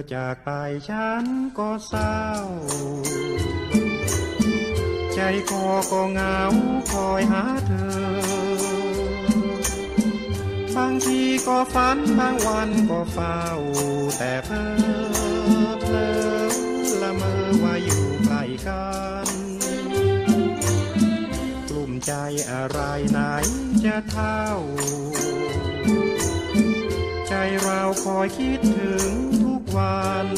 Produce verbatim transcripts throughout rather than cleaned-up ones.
จากไปฉันก็เศร้าใจคอก็เหงาคอยหาเธอบางทีก็ฝันบางวันก็เฝ้าแต่เพ้อเพลอละเมอว่าอยู่ใกล้กันกลุ่มใจอะไรไหนจะเท่าใจเราคอยคิดถึงทุกวัน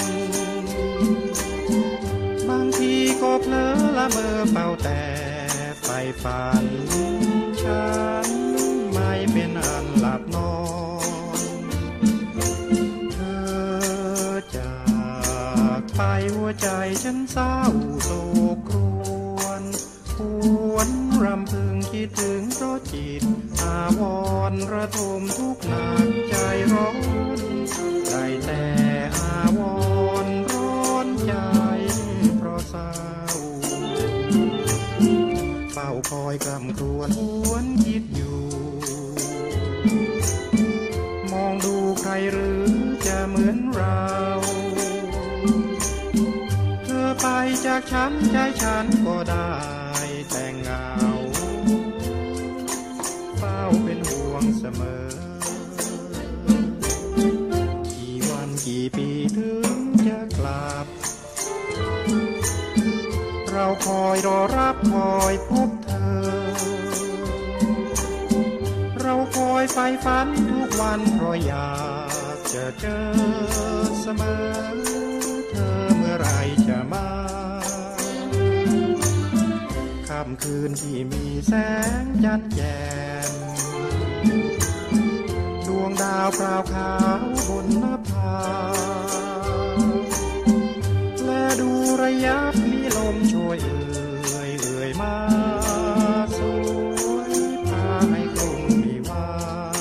บางทีก็เพลอละเมอเป่าแต่ไฟฝันฉันไม่เป็นอันหลับนอนเธอจากไปหัวใจฉันเศร้าโศกครวญหวนรำพึงคิดถึงเพราะจิตอาวรณ์ระทมทุกข์หนักใจร้อนได้แต่อาวรณ์ร้อนใจเพราะเศร้าเฝ้าคอยกำครวญหวนคิดอยู่มองดูใครหรือจะเหมือนเราเธอไปจากฉันใจฉันก็ได้แต่เหงาเฝ้าเป็นห่วงเสมอกี่วันกี่ปีถึงจะกลับเราคอยรอรับคอยพบเธอเราคอยใฝ่ฝันทุกวันเพราะอยากจะเจอเสมอเธอเมื่อไรจะมาค่ำคืนที่มีแสงจันทร์แจ่มดวงดาวพราวขาวบนนภาและดูระยับมีลมโชยเอื่อยเอื่อยมาสวยพาให้กรุงมีวา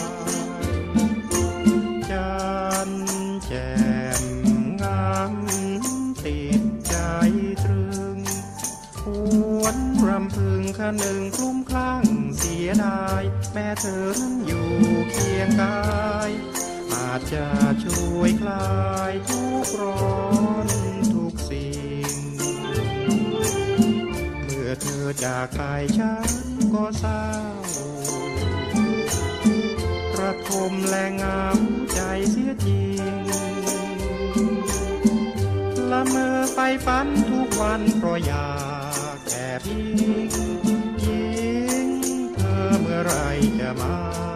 จันทร์แจ่มงามติดใจตรึงหวนรำพึงคะนึงคลุ้มคลั่งเสียดายแม้เธอนั้นอยู่เคียงกายอาจจะช่วยคลายทุกข์ร้อนทุกสิ่งเมื่อเธอจากไปฉันก็เศร้าระทมและเหงาใจเสียจริงละเมอไปฝันทุกวันเพราะอยากแอบยิงยิงเธอเมื่อไรจะมา